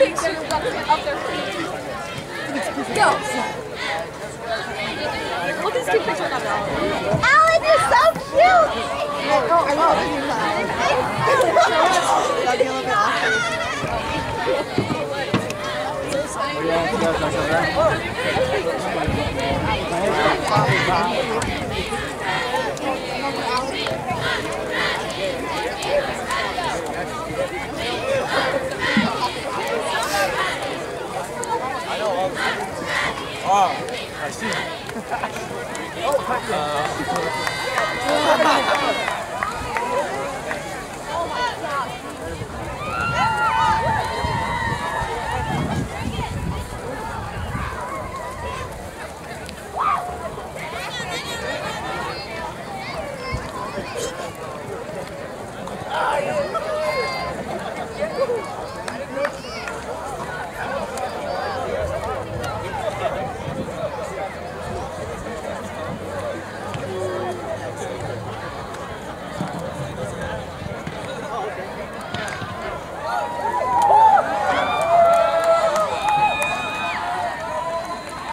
make sure you're up there first. Go. Look at this cute picture of that. Alan, you're so cute! Oh, I see.